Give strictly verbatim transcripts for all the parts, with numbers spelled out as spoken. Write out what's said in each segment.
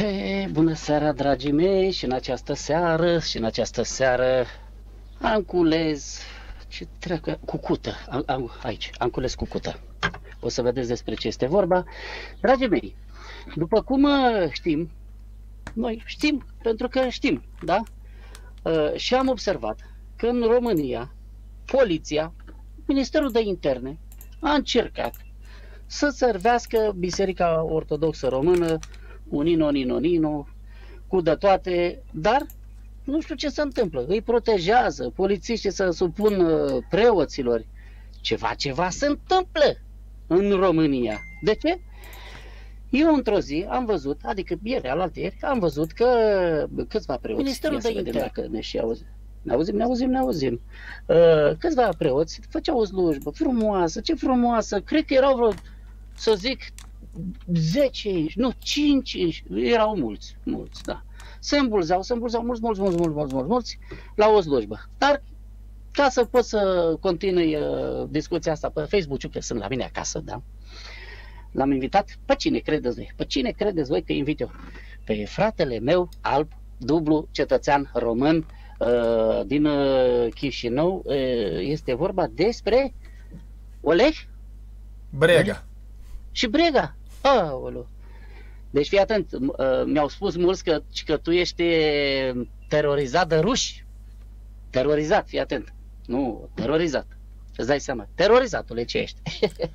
He, bună seara, dragii mei, și în această seară, și în această seară am cules, ce treacă, cucută, am, am, aici, am cules cucută. O să vedeți despre ce este vorba. Dragii mei, după cum știm, noi știm, pentru că știm, da? Și am observat că în România, poliția, Ministerul de Interne, a încercat să servească Biserica Ortodoxă Română, unino, nino, nino, cu de toate, dar nu știu ce se întâmplă. Îi protejează, polițiștii se supun preoților. Ceva, ceva se întâmplă în România. De ce? Eu într-o zi am văzut, adică ieri, alaltăieri, am văzut că câțiva preoți, Ministerul de Interne, dacă ne și auzim, ne auzim, ne auzim, ne auzim, uh, câțiva preoți făceau o slujbă frumoasă, ce frumoasă, cred că erau vreo, să zic, zece inși, nu, cinci inși, erau mulți, mulți, da. Se îmbulzeau, se îmbulzeau mulți, mulți, mulți, mulți, mulți, mulți, mulți la o slujbă. Dar ca să pot să continui uh, discuția asta pe Facebook, că sunt la mine acasă, da, l-am invitat, pe cine credeți voi? Pe cine credeți voi că invit eu? Pe fratele meu, alb, dublu, cetățean român, uh, din uh, Chișinău, uh, este vorba despre Oleg? Brega. Și Brega. Aoleu. Deci fii atent, mi-au spus mulți că, că tu ești terorizat de ruși. Terorizat, fii atent. Nu, terorizat. Îți dai seama. Terorizatule, ce ești?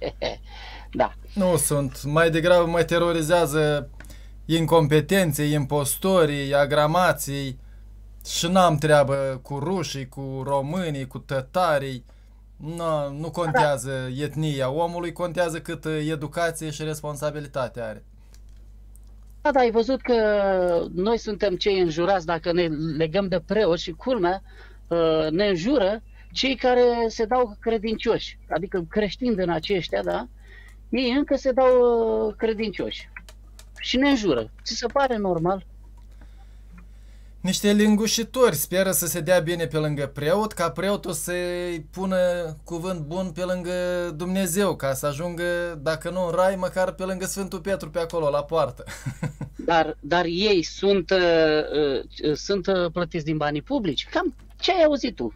Da. Nu sunt. Mai degrabă mă terorizează incompetenței, impostorii, agramații și n-am treabă cu rușii, cu românii, cu tătarii. Nu, nu contează da. Etnia omului, contează cât educație și responsabilitate are. Da, da, ai văzut că noi suntem cei înjurați dacă ne legăm de preoți și culmea ne înjură cei care se dau credincioși, adică creștini din aceștia, da? Ei încă se dau credincioși și ne înjură. Ți se pare normal? Niște lingușitori speră să se dea bine pe lângă preot, ca preotul să-i pună cuvânt bun pe lângă Dumnezeu, ca să ajungă, dacă nu în rai, măcar pe lângă Sfântul Petru pe acolo, la poartă. Dar, dar ei sunt, uh, sunt plătiți din banii publici? Cam ce ai auzit tu?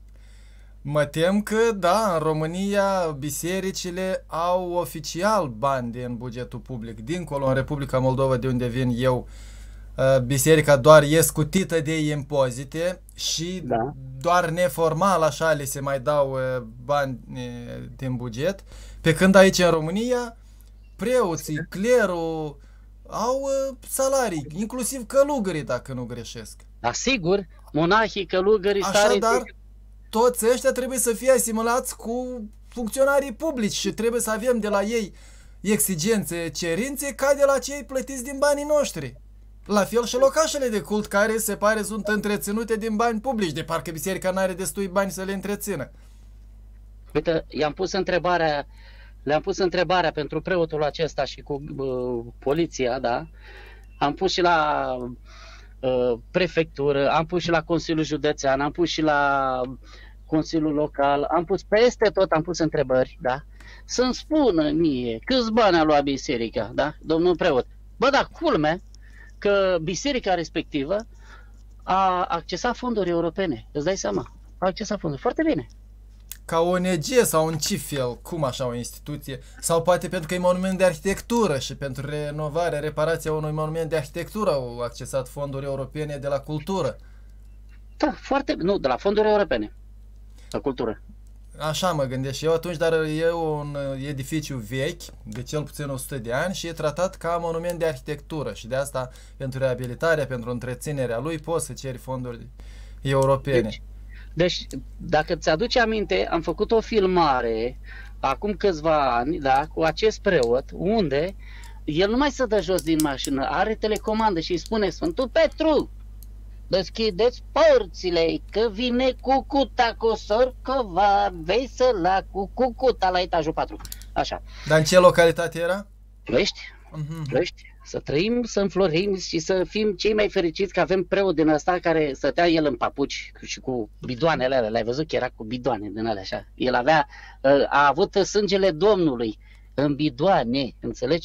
Mă tem că, da, în România bisericile au oficial bani din bugetul public. Dincolo, în Republica Moldova, de unde vin eu, biserica doar e scutită de impozite și da. Doar neformal așa le se mai dau bani din buget, pe când aici în România preoții, clerul au salarii, inclusiv călugării, dacă nu greșesc. Da, sigur, monahii, călugării, așadar, toți ăștia trebuie să fie asimulați cu funcționarii publici și trebuie să avem de la ei exigențe, cerințe ca de la cei plătiți din banii noștri. La fel și locașele de cult care se pare sunt întreținute din bani publici, de parcă biserica n-are destui bani să le întrețină. Uite, i-am pus întrebarea, le-am pus întrebarea pentru preotul acesta și cu uh, poliția, da? Am pus și la uh, prefectură, am pus și la Consiliul Județean, am pus și la Consiliul Local, am pus peste tot, am pus întrebări, da? Să-mi spună mie câți bani a luat biserica, da? Domnul preot. Bă, da, culme că biserica respectivă a accesat fonduri europene. Îți dai seama? A accesat fonduri. Foarte bine. Ca o O N G sau în ce fel? Cum așa o instituție? Sau poate pentru că e monument de arhitectură și pentru renovarea, reparația unui monument de arhitectură au accesat fonduri europene de la cultură. Da, foarte bine. Nu, de la fonduri europene. La cultură. Așa mă gândesc și eu atunci, dar e un edificiu vechi, de cel puțin o sută de ani și e tratat ca monument de arhitectură și de asta, pentru reabilitarea, pentru întreținerea lui, poți să ceri fonduri europene. Deci, deci dacă ți-aduci aminte, am făcut o filmare acum câțiva ani, da, cu acest preot, unde el nu mai se dă jos din mașină, are telecomandă și îi spune: Sfântul Petru, deschideți porțile, că vine cucuta cu sorcova vesela cu cucuta la etajul patru. Așa. Dar în ce localitate era? Ploiești? Uh-huh. Ploiești. Să trăim, să înflorim și să fim cei mai fericiți că avem preot din ăsta care stătea el în papuci și cu bidoanele alea. L-ai văzut că era cu bidoane din alea așa. El avea, a avut sângele Domnului în bidoane, înțelegi?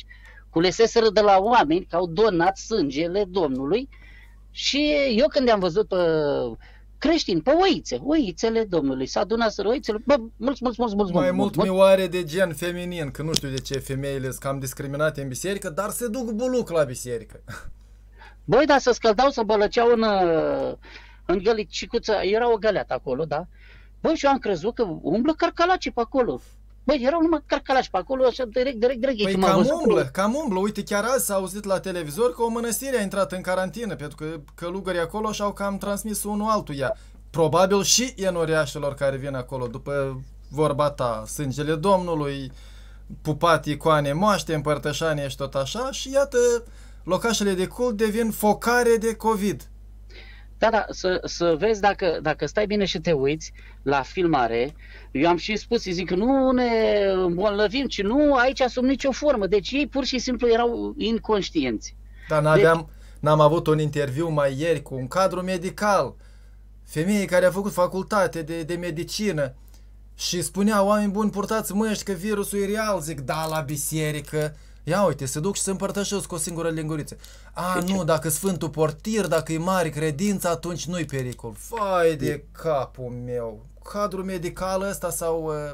culeseseră de la oameni că au donat sângele Domnului și eu când am văzut pe creștini, pe oițe, oițele Domnului, s-a adunat să oițele, bă, mulți, mulți, mulți, mulți, Mai mulți, mult mioare de gen feminin, că nu știu de ce femeile sunt cam discriminate în biserică, dar se duc buluc la biserică. Băi, dar să scăldau, să bălăceau în, în gălicicuță, era o găleată acolo, da? Băi, și eu am crezut că umblă carcalaci pe acolo. Băi, erau numai carcalaci pe acolo, așa, direct, direct, direct. Păi cam umblă, cam umblă. Uite, chiar azi s-a auzit la televizor că o mănăstire a intrat în carantină, pentru că călugării acolo și-au cam transmis unul altuia. Probabil și enoriașilor care vin acolo, după vorba ta, sângele Domnului, pupat icoane moaște, împărtășanie și tot așa, și iată, locașele de cult devin focare de COVID. Da, da, să, să vezi dacă, dacă stai bine și te uiți la filmare, eu am și spus, îi zic, nu ne îmbolnăvim, ci nu aici sub nicio formă. Deci ei pur și simplu erau inconștienți. Dar n-aveam, deci... n-am avut un interviu mai ieri cu un cadru medical, femeie care a făcut facultate de, de medicină și spunea, oameni buni, purtați măști că virusul e real. Zic, da, la biserică. Ia uite, se duc și se împărtășesc cu o singură linguriță. A, nu, ce? Dacă Sfântul Portir, dacă e mare credință, atunci nu-i pericol. Vai de capul meu. Cadrul medical ăsta sau uh,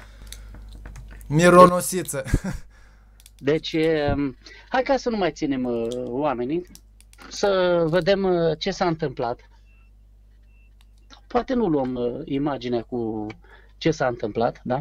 mironosiță. Deci, uh, hai ca să nu mai ținem uh, oamenii, să vedem uh, ce s-a întâmplat. Poate nu luăm uh, imaginea cu ce s-a întâmplat, da?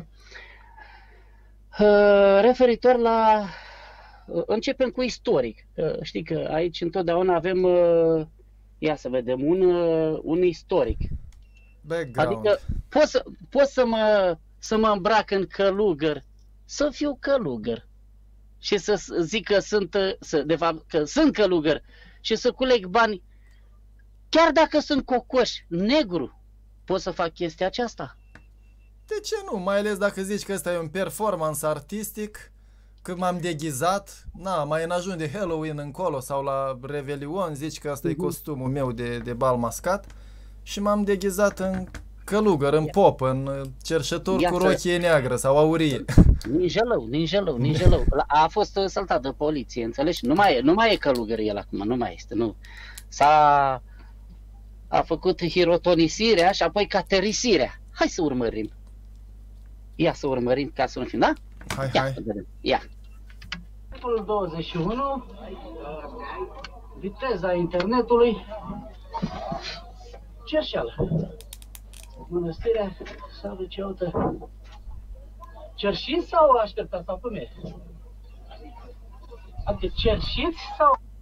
Uh, referitor la... Uh, începem cu istoric. Uh, știi că aici întotdeauna avem, uh, ia să vedem, un, uh, un istoric. Background. Adică pot să, pot să, mă, să mă îmbrac în călugăr, să fiu călugăr și să zic că sunt, să, de fapt, că sunt călugăr și să culeg bani, chiar dacă sunt cocoș, negru, pot să fac chestia aceasta. De ce nu? Mai ales dacă zici că ăsta e un performance artistic, că m-am deghizat, na, mai în ajun de Halloween încolo sau la Revelion, zici că ăsta uh-huh. e costumul meu de, de bal mascat și m-am deghizat în călugăr, în pop, în cerșător Ia cu rochie neagră sau aurie. Ninjelău, ninjelău, ninjelău. A fost saltat de poliție, înțelegi? Nu mai e, nu mai e călugăr el acum, nu mai este, nu. S-a a făcut hirotonisirea și apoi caterisirea. Hai să urmărim. Ia să urmărim ca să nu fim, da? Hai, Ia, hai. Ia. douăzeci și unu, viteza internetului, Cerșeală. Mănăstirea sau ceută. Cerșiți sau așteptați sau cum e? Adică cerșiți sau